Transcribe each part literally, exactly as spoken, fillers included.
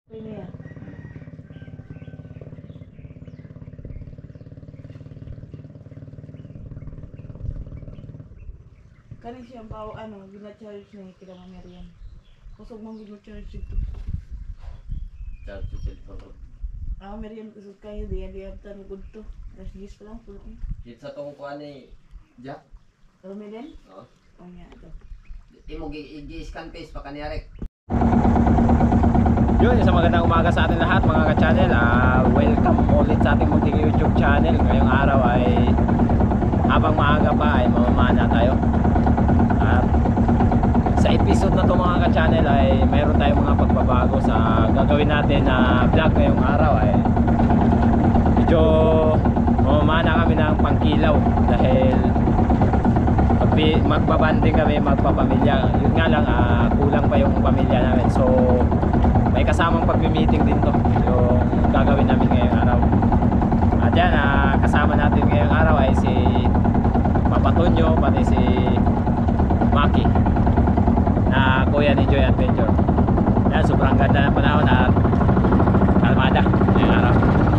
Ini ya. Kani siya bawa ano, gina-charge na yung kila Merian. Kusog mong gina-charge ito. Charge sa cellphone ko. Ah, Merian kusog kayo, diya diya tanugod to. Alas diyes pa lang, pulutin. Dito sa tong kuha ni Jack. Pero Merian? Oo. Oh, nga ito. Imo gi-scan face pa kaniyarek. Yun, isang magandang umaga sa ating lahat mga ka-channel. uh, Welcome ulit sa ating munting YouTube channel. Ngayong araw ay habang maaga pa ay mamamana tayo. At sa episode na to mga ka-channel ay mayroon tayong mga pagbabago sa gagawin natin na vlog ngayong araw. Ay medyo mamamana kami ng pangkilaw dahil magbabanding kami, magpapamilya. Yun nga lang, uh, kulang pa yung pamilya namin. So may kasamang pagmi-meeting din to yung gagawin namin ngayong araw. At yan, uh, kasama natin ngayong araw ay si Papa Tonyo, pati si Maki na kuya ni Joy Adventure. Yan, sobrang ganda ng panahon at kalmada ngayong araw.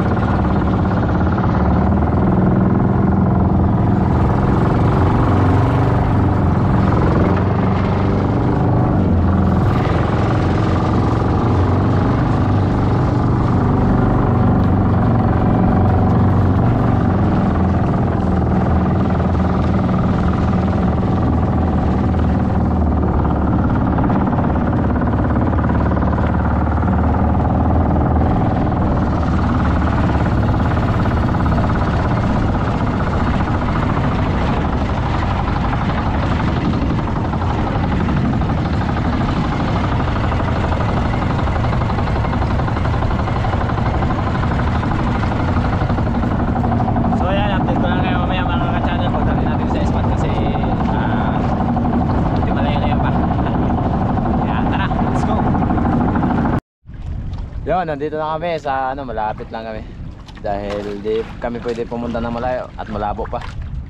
Yun, nandito na kami sa ano, malapit lang kami. Dahil di kami pwede pumunta ng malayo at malabo pa.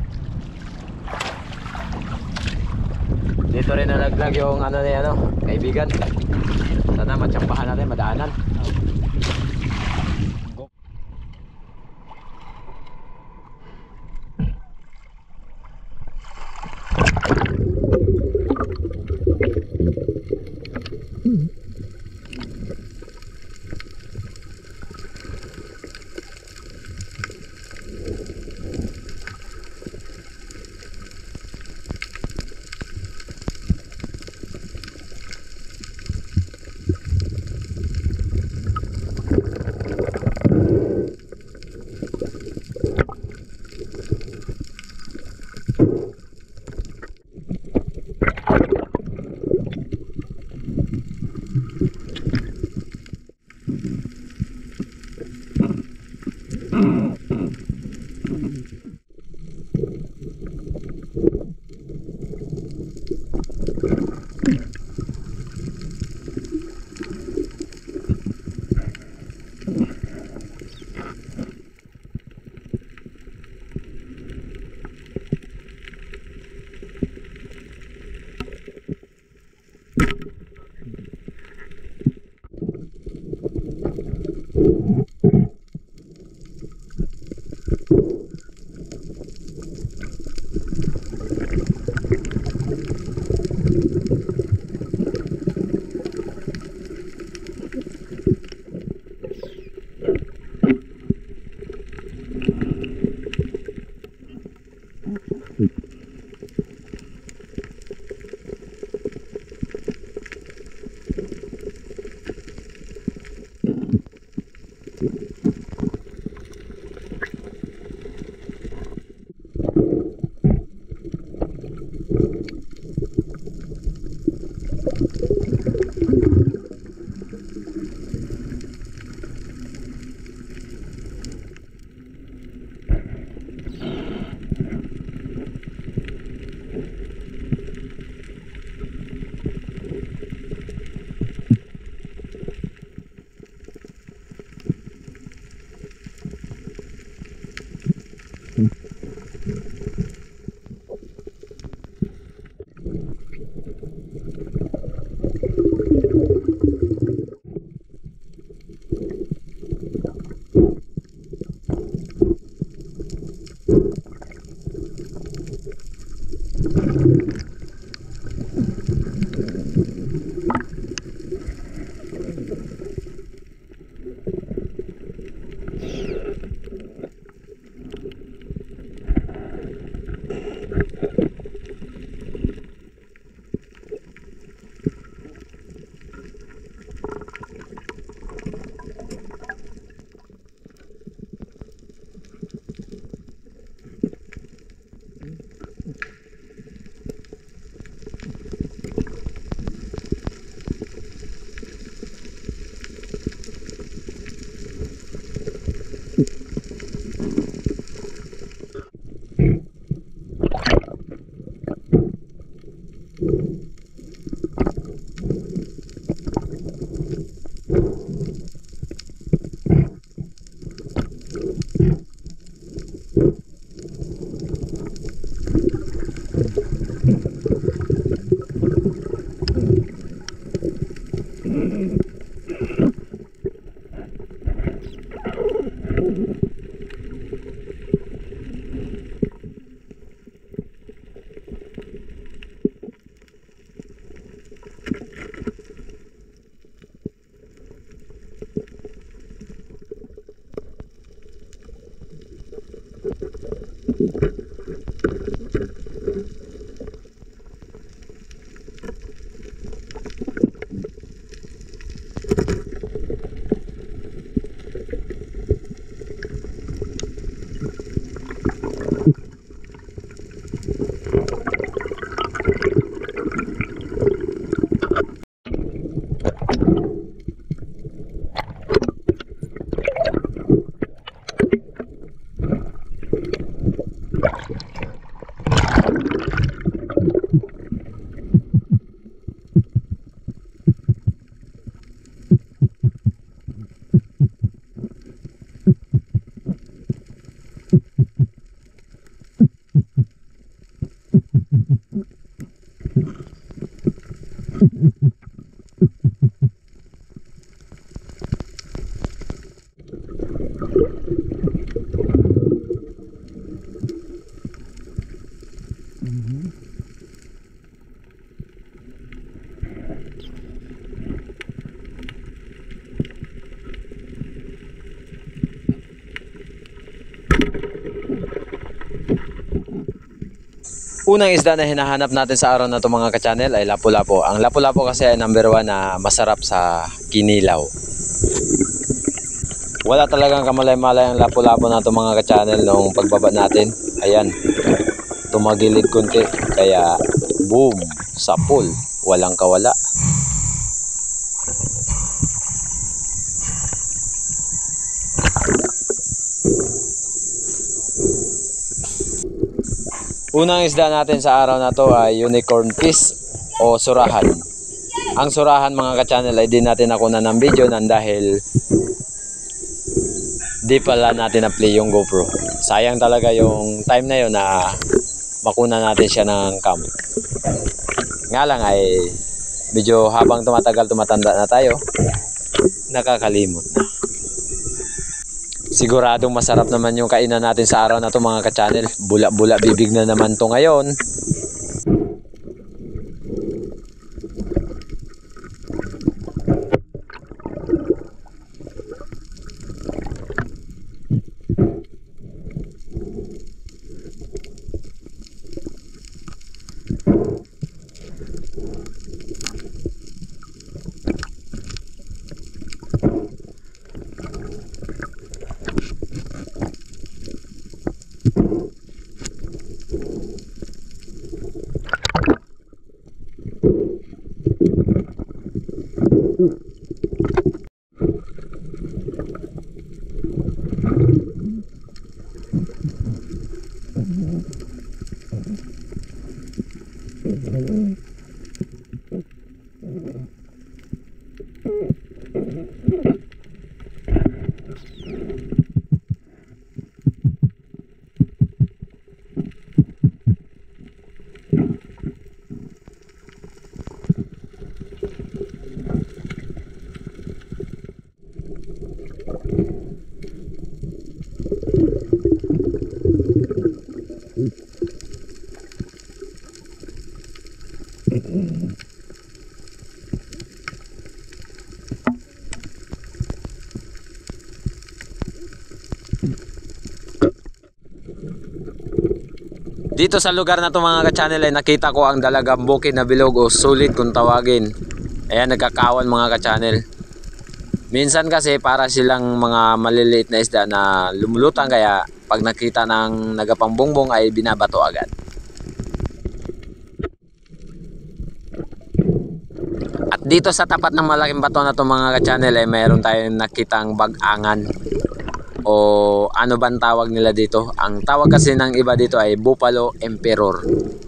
Dito rin nalaglag yung ano ni ano, kaibigan. Sana matsampahan natin, madaanan. Unang isda na hinahanap natin sa araw na ito mga ka-channel ay lapu-lapu. Ang lapu-lapu kasi ay number one na masarap sa kinilaw. Wala talagang kamalay-malay ang lapu-lapu na ito mga ka-channel nung pagbaba natin. Ayan, tumagilid kunti. Kaya boom, sa pool, walang kawala. Unang isda natin sa araw na to ay unicorn fish o surahan. Ang surahan mga ka-channel ay di natin nakuha ng video nang dahil di pala natin na-play yung GoPro. Sayang talaga yung time na yun na makuna natin siya ng cam. Nga lang ay medyo habang tumatagal tumatanda na tayo, nakakalimot na. Siguradong masarap naman yung kainan natin sa araw na to mga ka-channel. Bula-bula bibig na naman to ngayon. Dito sa lugar na to mga ka-channel ay nakita ko ang dalagang bukid na bilog o sulit kung tawagin. Ayan, nagkakawan mga ka-channel. Minsan kasi para silang mga maliliit na isda na lumulutang, kaya pag nakita ng nagapang bongbong ay binabato agad. At dito sa tapat ng malaking bato na to mga ka-channel ay mayroon tayong nakitang bag-angan. O ano bang tawag nila dito? Ang tawag kasi ng iba dito ay Buffalo Emperor.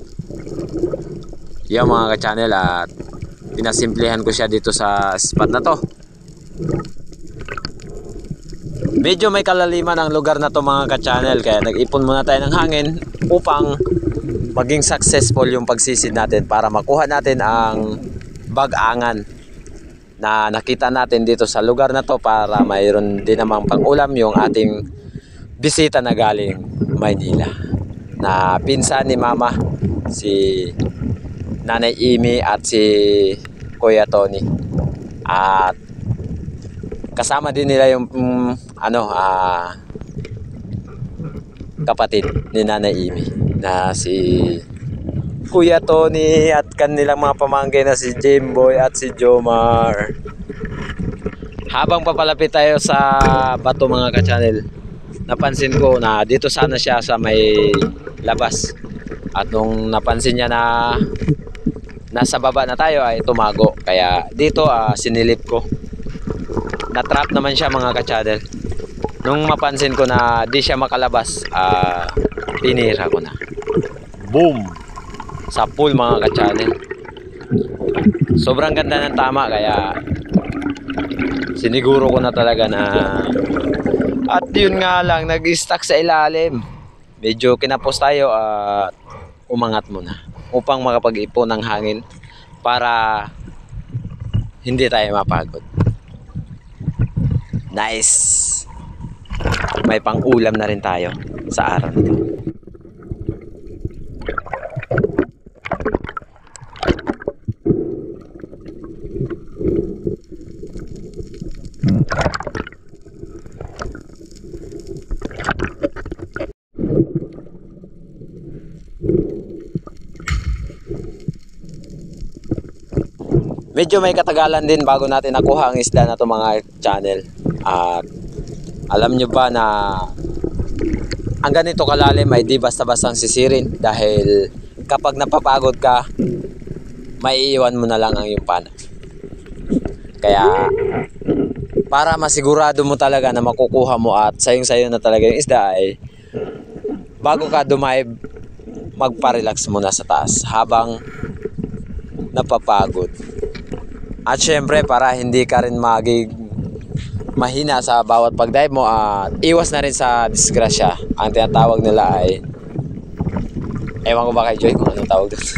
Yan mga ka-channel, at pinasimplihan ko siya dito sa spot na to. Medyo may kalaliman ang lugar na to mga ka-channel, kaya nag-ipon muna tayo ng hangin upang maging successful yung pagsisid natin para makuha natin ang bag-angan na nakita natin dito sa lugar na to, para mayroon din namang pang-ulam yung ating bisita na galing Maynila, na pinsan ni Mama, si Nanay Imi at si Kuya Tony. At kasama din nila yung um, ano ah, kapatid ni Nanay Imi na si Kuya Tony at kanilang mga pamangkin na si Jimboy at si Jomar. Habang papalapit tayo sa bato mga ka-channel, napansin ko na dito sana siya sa may labas. At nung napansin niya na nasa baba na tayo ay tumago. Kaya dito uh, sinilip ko. Na-trap naman siya mga ka-channel. Nung mapansin ko na di siya makalabas, uh, tinira ko na. Boom! Sa pool mga ka-channel. Sobrang ganda ng tama, kaya siniguro ko na talaga na, at yun nga lang, nag-stuck sa ilalim. Medyo kinapos tayo at umangat muna upang makapag-ipon ng hangin para hindi tayo mapagod. Nice! May pang-ulam na rin tayo sa araw nito. Medyo may katagalan din bago natin nakuha ang isda na to mga channel. At alam nyo ba na ang ganito kalalim ay di basta-bastang sisirin, dahil kapag napapagod ka, maiiwan mo na lang ang iyong pana. Kaya para masigurado mo talaga na makukuha mo at sayong-sayo na talaga yung isda, ay bago ka dumive, magpa-relax muna sa taas habang napapagod. At syempre, para hindi ka rin magig mahina sa bawat pag-dive mo, at iwas na rin sa disgrasya. Ang tinatawag nila ay, ewan ko ba kay Joy kung anong tawag doon.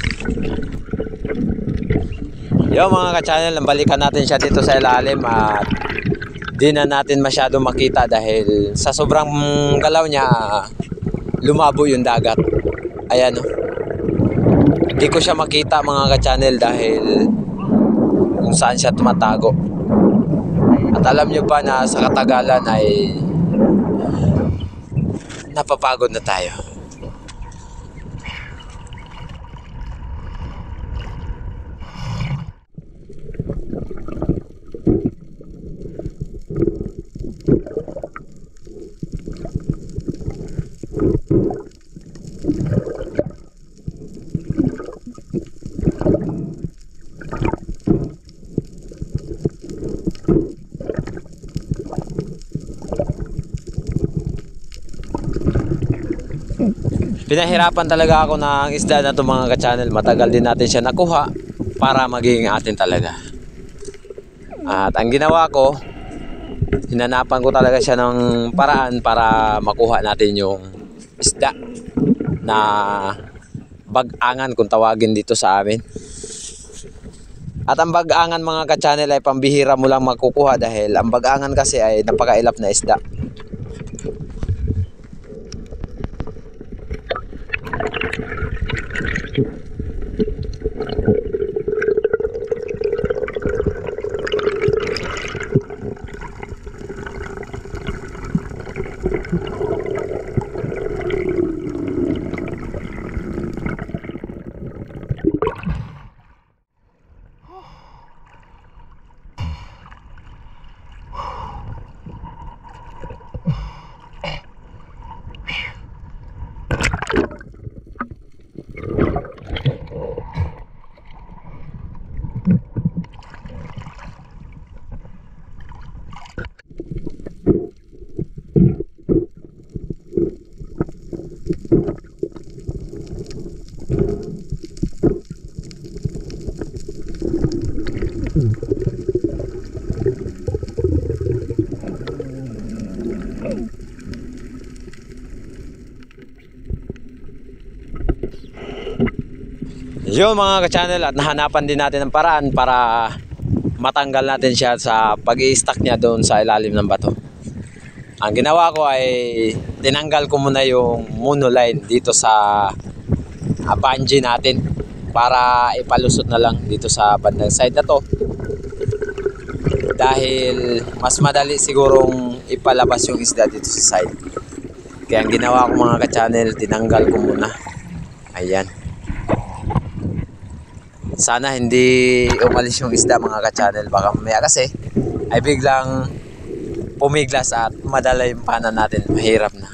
Yo mga ka-channel, balikan natin siya dito sa ilalim at di na natin masyadong makita dahil sa sobrang galaw niya, lumabo yung dagat. Ayan o. Di ko siya makita mga ka-channel dahil kung saan siya tumatago. At alam nyo ba na sa katagalan ay napapagod na tayo. Pinahirapan talaga ako ng isda na ito mga ka-channel. Matagal din natin siya nakuha para maging atin talaga. At ang ginawa ko, hinanapan ko talaga siya ng paraan para makuha natin yung isda na bag-angan kung tawagin dito sa amin. At ang bag-angan mga ka-channel ay pambihira mo lang makukuha dahil ang bag-angan kasi ay napakailap na isda. Yun mga ka-channel, at nahanapan din natin ng paraan para matanggal natin siya sa pag-i-stack niya doon sa ilalim ng bato. Ang ginawa ko ay tinanggal ko muna yung monoline dito sa uh, bungee natin para ipalusot na lang dito sa bandang side na to, dahil mas madali sigurong ipalabas yung isda dito sa side. Kaya ang ginawa ko mga ka-channel, tinanggal ko muna. Ayan. Sana hindi umalis yung isda mga ka-channel, baka mamaya kasi ay biglang pumiglas at madala yung pana natin, mahirap na.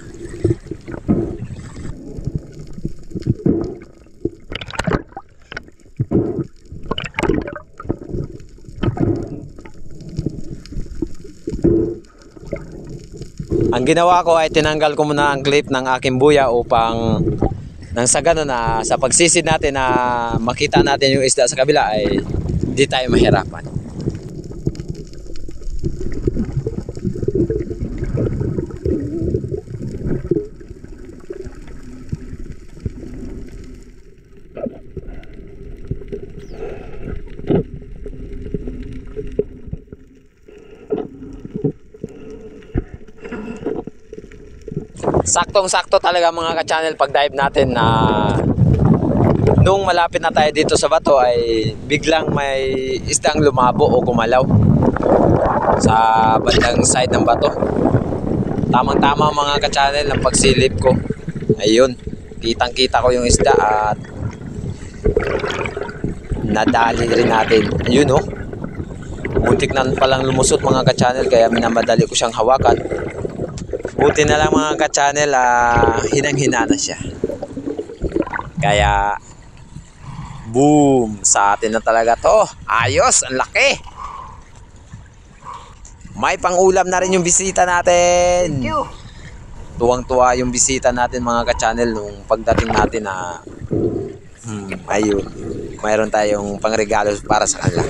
Ang ginawa ko ay tinanggal ko muna ang clip ng aking buya upang nang sa ganun na sa pagsisid natin na makita natin yung isda sa kabila ay hindi tayo mahirapan. Saktong-sakto talaga mga ka-channel pag dive natin na nung malapit na tayo dito sa bato ay biglang may isdang lumabo o gumalaw sa bandang side ng bato. Tamang-tama mga ka-channel ang pagsilip ko. Ayun, kitang-kita ko yung isda at nadali rin natin. Ayun oh. Muntik na palang lumusot mga ka-channel kaya minamadali ko siyang hawakan. Buti na lang mga ka-channel, uh, hinang-hina na siya. Kaya, boom! Sa atin na talaga to. Ayos! Ang laki! May pang-ulam na rin yung bisita natin. Thank you. Tuwang-tuwa yung bisita natin mga ka-channel nung pagdating natin na hmm, ayun, mayroon tayong pangregalo para sa kanila.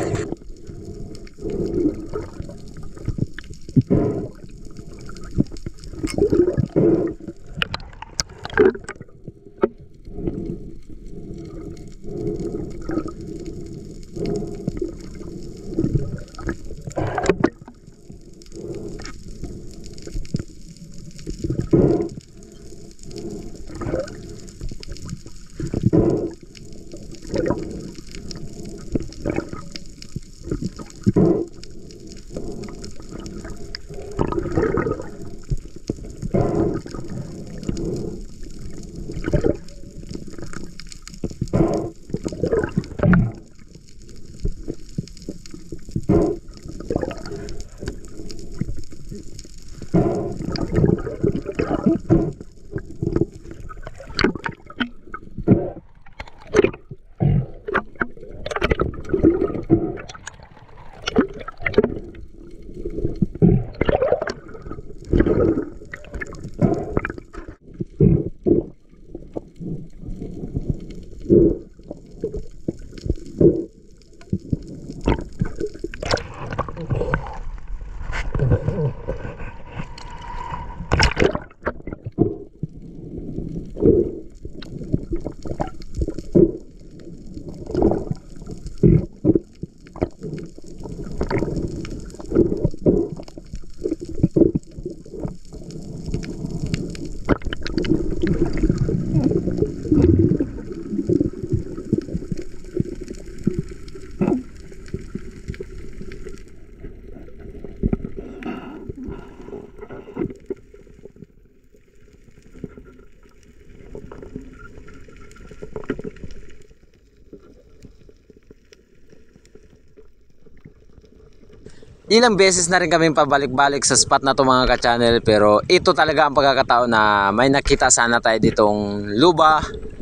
Ilang beses na rin kami pabalik-balik sa spot na to mga ka-channel, pero ito talaga ang pagkakataon na may nakita sana tayo ditong luba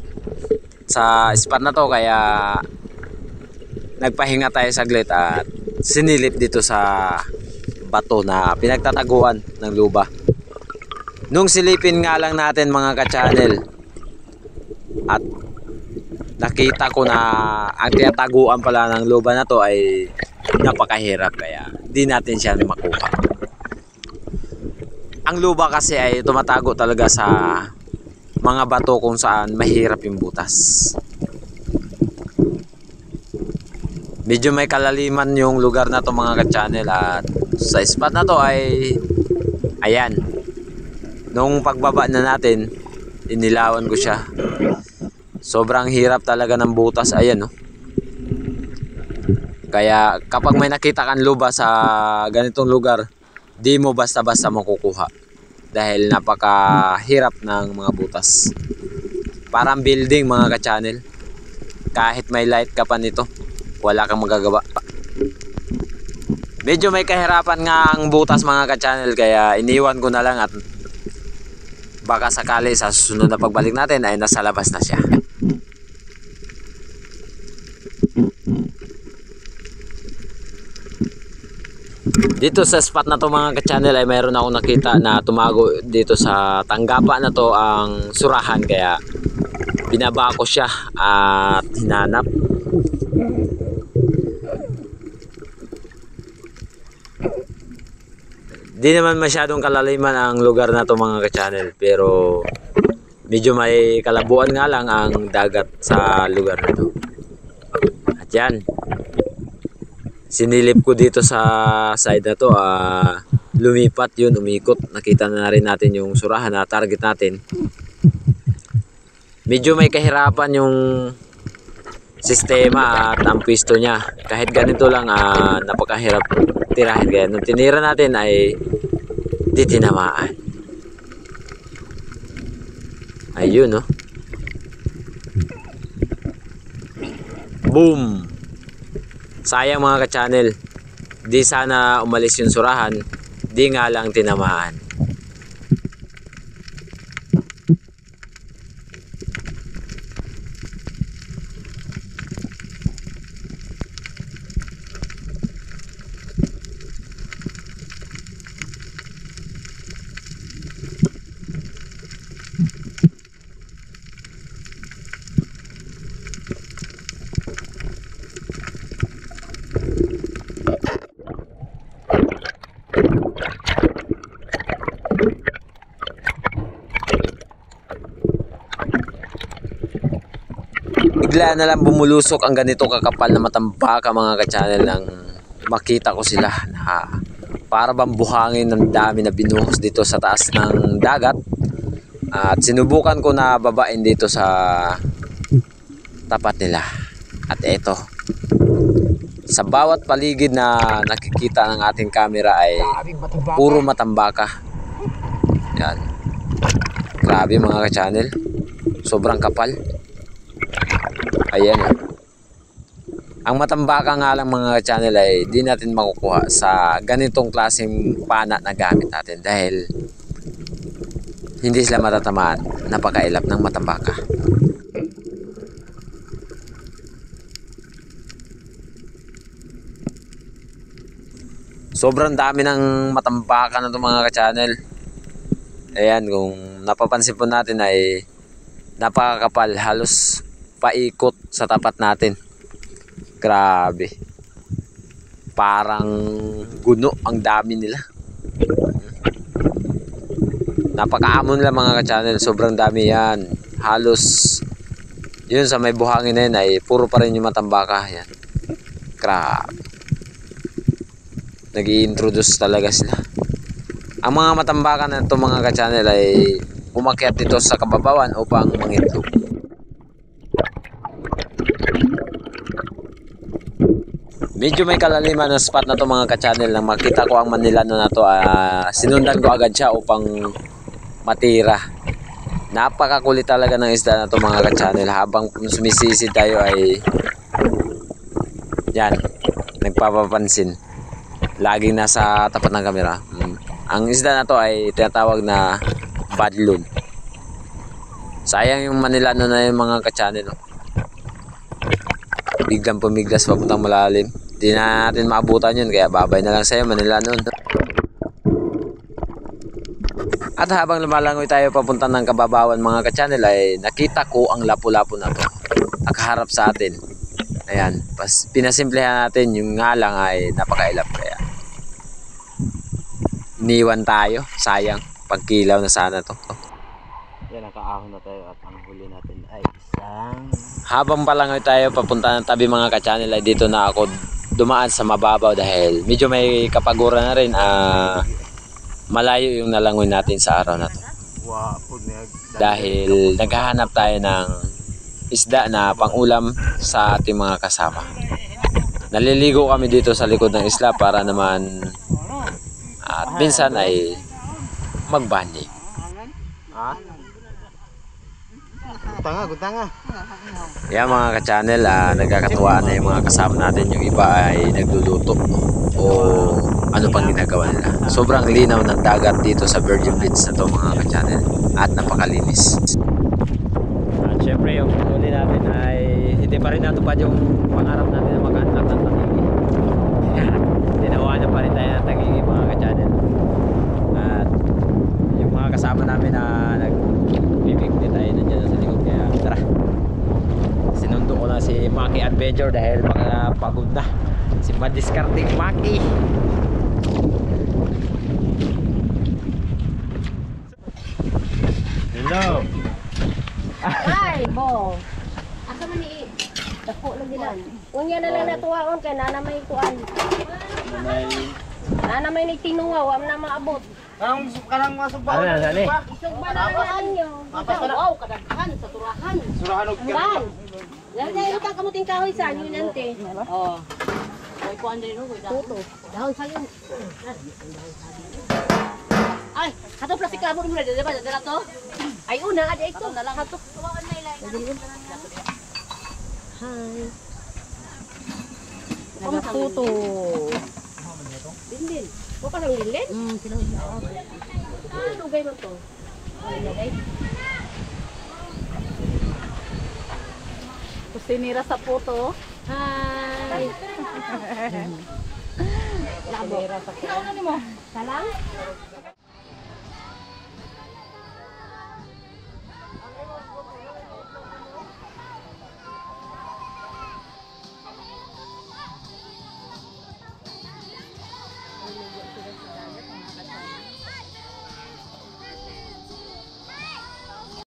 sa spot na to, kaya nagpahinga tayo saglit at sinilip dito sa bato na pinagtataguan ng luba. Nung silipin nga lang natin mga ka-channel at nakita ko na ang tinataguan pala ng luba na to ay napakahirap, kaya di natin siya makuha. Ang luba kasi ay tumatago talaga sa mga bato kung saan mahirap yung butas. medyo may kalaliman yung lugar na to mga ka-channel, at sa spot na to ay ayan, nung pagbaba na natin inilawan ko siya. Sobrang hirap talaga ng butas, ayan no. Kaya kapag may nakita kang luba sa ganitong lugar, di mo basta-basta makukuha dahil napakahirap ng mga butas. Parang building mga ka-channel, kahit may light ka pa nito wala kang magagawa. Medyo may kahirapan nga ang butas mga ka-channel, kaya iniwan ko na lang at baka sakali sa susunod na pagbalik natin ay nasa labas na siya. Dito sa spot na to mga ka-channel ay mayroon akong nakita na tumago dito sa tanggapa na to ang surahan, kaya binaba ko siya at hinanap. Di naman masyadong kalaliman ang lugar na to mga ka-channel, pero medyo may kalabuan nga lang ang dagat sa lugar na to. At yan, sinilip ko dito sa side na to, uh, lumipat yun, umikot. Nakita na rin natin yung surahan na target natin. Medyo may kahirapan yung sistema at ang pwesto niya. Kahit ganito lang, uh, napakahirap tirahin. Kaya nung tinira natin ay di tinamaan. Ayun no. Boom! Sayang mga ka-channel, di sana umalis yung surahan, di nga lang tinamaan. Bigla na lang bumulusok ang ganito kakapal na matambaka mga ka-channel, nang makita ko sila na para bang buhangin ng dami na binuhos dito sa taas ng dagat. At sinubukan ko na babain dito sa tapat nila. At eto, sa bawat paligid na nakikita ng ating camera ay puro matambaka. Yan. Grabe mga ka-channel, sobrang kapal. Ayan. Ang matambaka nga lang mga ka-channel ay di natin makukuha sa ganitong klaseng pana na gamit natin dahil hindi sila matatamaan. Napakailap ng matambaka. Sobrang dami ng matambaka na ito mga ka-channel. Ayan, kung napapansin po natin ay napakakapal, halos paikot sa tapat natin. Grabe, parang guno, ang dami nila. Napakaamon nila mga ka-channel, sobrang dami yan. Halos yun sa may buhangin na yun ay puro pa rin yung matambaka. Yan, grabe, nag-i-introduce talaga sila. Ang mga matambaka na ito mga ka-channel ay umakyat dito sa kababawan upang mangitlog. Medyo may kalaliman ng spot na to mga ka-channel. Nang makita ko ang Manilano na to, uh, sinundan ko agad siya upang matira. Napakakulit talaga ng isda na to mga ka-channel. Habang sumisisid tayo ay yan, nagpapapansin, laging nasa tapat ng kamera. mm. Ang isda na to ay tinatawag na badlon. Sayang yung Manilano na yung mga ka-channel, no? Biglang pumiglas papuntang malalim. Di na natin maabutan yun, kaya babay na lang sa'yo Manilano. At habang lumalangoy tayo papunta ng kababawan mga ka-channel ay nakita ko ang lapu-lapu na to nakaharap sa atin. Ayan, pas pinasimplehan natin, yung nga lang ay napakailap, kaya iniwan tayo. Sayang, pagkilaw na sana to. Yan, nakaahon na tayo at ang huli natin ay isang... Habang palangoy tayo papunta ng tabi mga ka-channel ay dito na ako dumaan sa mababaw dahil medyo may kapagura na rin. Ah, malayo yung nalangoy natin sa araw na to. Wow, Dahil naghahanap tayo ng isda na pangulam sa ating mga kasama. Naliligo kami dito sa likod ng isla para naman at minsan ay magbanding. Ha? Gutanga, gutanga. Yan mga ka-channel, ah, nagkakatuwaan na yung mga kasama natin. Yung iba ay nagluluto o ano pang ginagawa nila. Sobrang linaw ng dagat dito sa Virgin Beach na to mga ka-channel at napakalinis. At syempre yung huli natin ay hindi pa rin natupad yung pangarap natin na mag-unlock ng tangigi. Tinawa na pa rin tayo ng tangigi mga ka-channel. At yung mga kasama namin na nagbibigti tayo nandiyan sa likod, kaya tara. Sinundo ko na si Maki Adventure dahil baka pagod na si madiskarting Maki. Hello. Ay, bo. Asa man ni dako lagi lang. Unya na lang natuwaon kay nana may kuan. Nana may nagtinuwa, wa man na maabot. Kanang, kanang masubao. Ano na, sali? Isog ba na lang nyo? Wow, kadaghan sa turahan. Surahan og Hanggan. Lalo na yung kamuting kahoy sa yun nante. Oh. Hoy kuan din no, tuto. Dahon sa yun. Ay, hato plastic cardboard mo na dito ba? Dala to? Ay una, ada ito. Hato. Hi. Nagatuto. Dindin. Mo pa lang dilin? Mm, sila. Ah, lugay mo to. Ay, lugay. Kusinira sa puto. Hi. Labo. Kusinira sa puto. Ano mo? Salang?